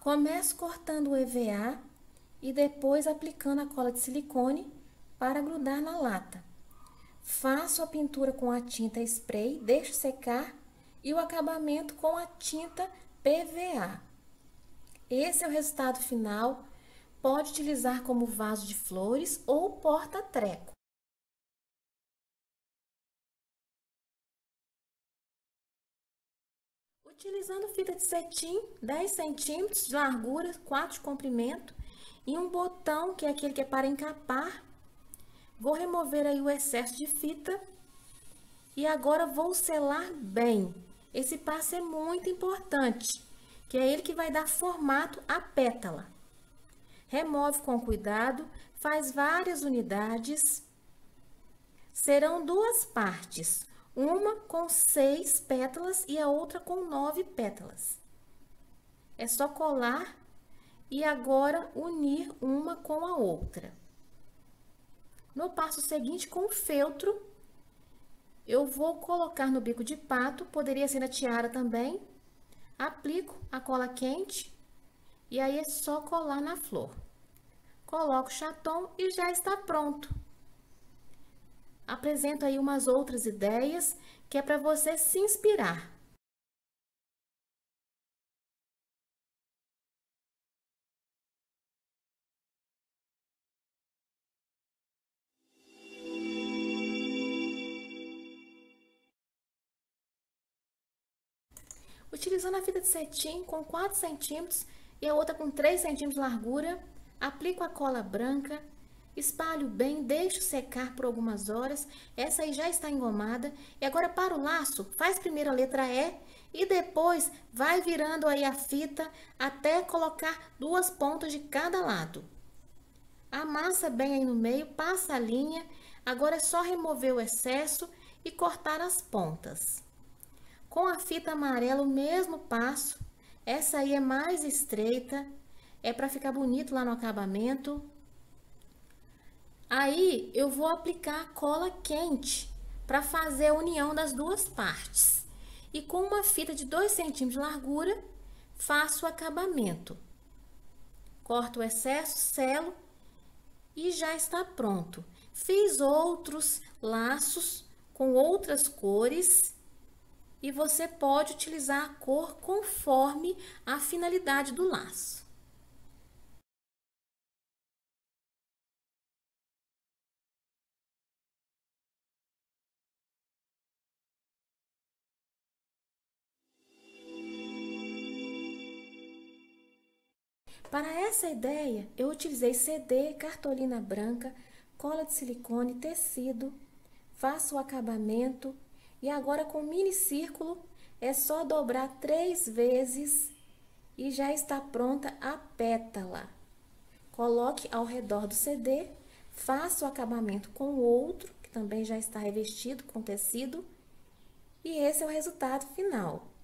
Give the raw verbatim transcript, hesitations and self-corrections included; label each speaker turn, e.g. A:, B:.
A: Começo cortando o E V A e depois aplicando a cola de silicone para grudar na lata. Faço a pintura com a tinta spray, deixo secar e o acabamento com a tinta P V A. Esse é o resultado final. Pode utilizar como vaso de flores ou porta-treco. Utilizando fita de cetim, dez centímetros de largura, quatro de comprimento e um botão, que é aquele que é para encapar, vou remover aí o excesso de fita e agora vou selar bem. Esse passo é muito importante, que é ele que vai dar formato à pétala. Remove com cuidado, faz várias unidades. Serão duas partes, uma com seis pétalas e a outra com nove pétalas. É só colar e agora unir uma com a outra. No passo seguinte, com o feltro, eu vou colocar no bico de pato, poderia ser na tiara também. Aplico a cola quente e aí é só colar na flor. Coloco o chaton e já está pronto. Apresento aí umas outras ideias que é para você se inspirar. Utilizando a fita de cetim com quatro centímetros e a outra com três centímetros de largura, aplico a cola branca, espalho bem, deixo secar por algumas horas. Essa aí já está engomada. E agora para o laço, faz primeiro a letra E e depois vai virando aí a fita até colocar duas pontas de cada lado. Amassa bem aí no meio, passa a linha. Agora é só remover o excesso e cortar as pontas. Com a fita amarela, o mesmo passo. Essa aí é mais estreita, é para ficar bonito lá no acabamento. Aí, eu vou aplicar cola quente para fazer a união das duas partes. E com uma fita de dois centímetros de largura, faço o acabamento. Corto o excesso, selo e já está pronto. Fiz outros laços com outras cores e você pode utilizar a cor conforme a finalidade do laço. Para essa ideia, eu utilizei C D, cartolina branca, cola de silicone, tecido, faço o acabamento e agora com mini círculo é só dobrar três vezes e já está pronta a pétala. Coloque ao redor do C D, faça o acabamento com o outro, que também já está revestido com tecido, e esse é o resultado final.